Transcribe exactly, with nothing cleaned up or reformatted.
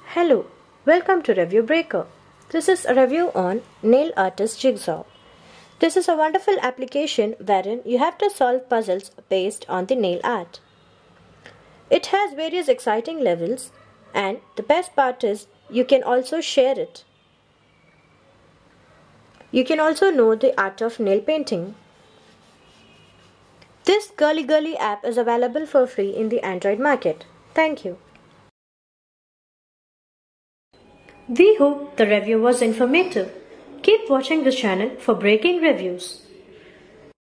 Hello, welcome to ReviewBreaker. This is a review on Nail Artist Jigsaw. This is a wonderful application wherein you have to solve puzzles based on the nail art. It has various exciting levels, and the best part is you can also share it. You can also know the art of nail painting. This girly girly app is available for free in the Android market. Thank you. We hope the review was informative. Keep watching this channel for breaking reviews.